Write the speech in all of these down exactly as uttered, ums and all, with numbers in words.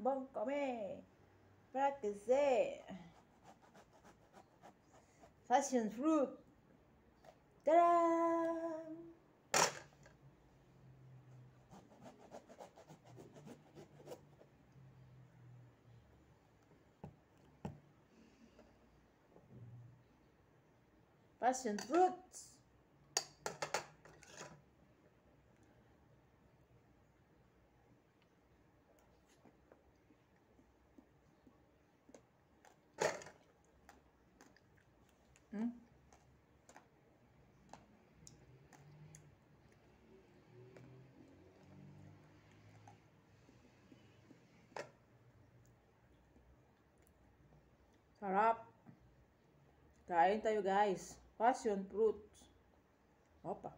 Bonbon kami para kasi passion fruit. Ta-da! Passion fruits. Hmm? Sarap. Kain tayo guys. Passion fruit. Opa.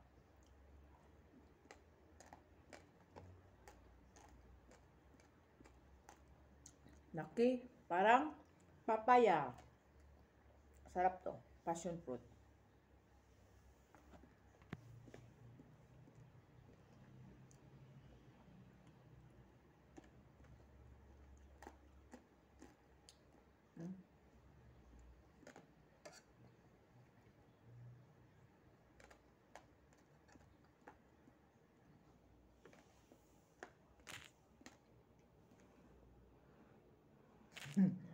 Laki. Parang papaya. Sarap to. Passion fruit. Hmm? Hmm.